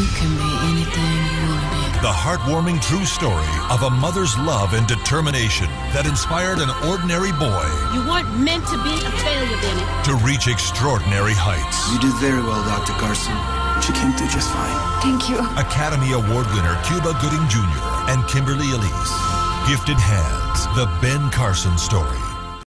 You can be anything you want to be. The heartwarming true story of a mother's love and determination that inspired an ordinary boy You weren't meant to be a failure, Benny. to reach extraordinary heights. You did very well, Dr. Carson. She came through just fine. Thank you. Academy Award winner Cuba Gooding Jr. and Kimberly Elise. Gifted Hands, the Ben Carson story.